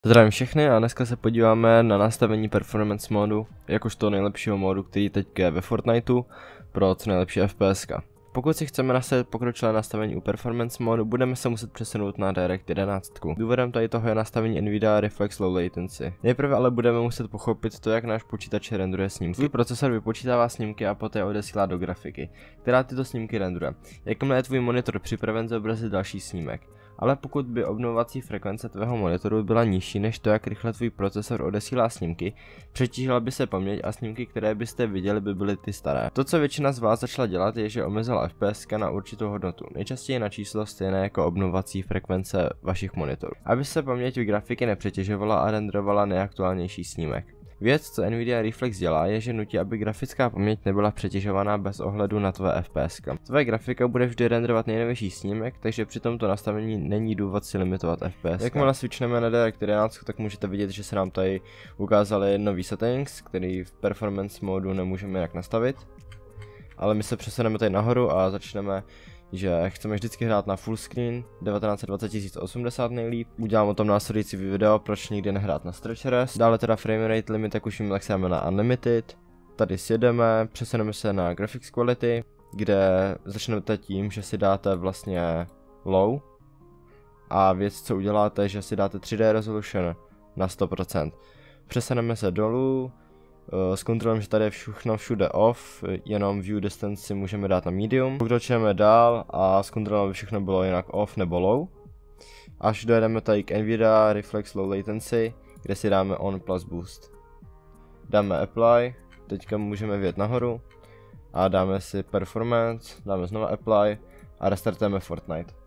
Zdravím všechny a dneska se podíváme na nastavení performance modu, jakožto nejlepšího modu, který teď je ve Fortniteu pro co nejlepší FPSka. Pokud si chceme nastavit pokročilé nastavení u performance modu, budeme se muset přesunout na Direct 11. Důvodem tady toho je nastavení Nvidia Reflex Low Latency. Nejprve ale budeme muset pochopit to, jak náš počítač renduje snímky. Tvůj procesor vypočítává snímky a poté odesílá do grafiky, která tyto snímky renduje. Jakmile je tvůj monitor připraven zobrazit další snímek. Ale pokud by obnovovací frekvence tvého monitoru byla nižší než to, jak rychle tvůj procesor odesílá snímky, přetížila by se paměť a snímky, které byste viděli, by byly ty staré. To, co většina z vás začala dělat, je, že omezila FPS na určitou hodnotu, nejčastěji na číslo stejné jako obnovovací frekvence vašich monitorů, aby se paměť grafiky nepřetěžovala a renderovala nejaktuálnější snímek. Věc, co Nvidia Reflex dělá, je, že nutí, aby grafická paměť nebyla přetěžovaná bez ohledu na tvoje FPS. Tvoje grafika bude vždy renderovat nejnovější snímek, takže při tomto nastavení není důvod si limitovat FPS. Jakmile switchneme na Direct 11, tak můžete vidět, že se nám tady ukázaly nový settings, který v performance modu nemůžeme jak nastavit. Ale my se přesuneme tady nahoru a začneme, že chceme vždycky hrát na full screen 1920 1080 nejlíp. Udělám o tom následující video, proč nikdy nehrát na stretch rest. Dále teda frame rate limit, jak už vím, tak se dáme na unlimited. Tady sjedeme, přesuneme se na graphics quality, kde začnete tím, že si dáte vlastně low. A věc, co uděláte, že si dáte 3D resolution na 100%. Přesuneme se dolů. Zkontrolujeme, že tady je všechno všude off, jenom view distance si můžeme dát na medium. Pokročujeme dál a zkontrolujeme, aby všechno bylo jinak off nebo low. Až dojedeme tady k Nvidia Reflex Low Latency, kde si dáme on plus boost. Dáme apply, teďka můžeme vyjet nahoru a dáme si performance, dáme znova apply a restartujeme Fortnite.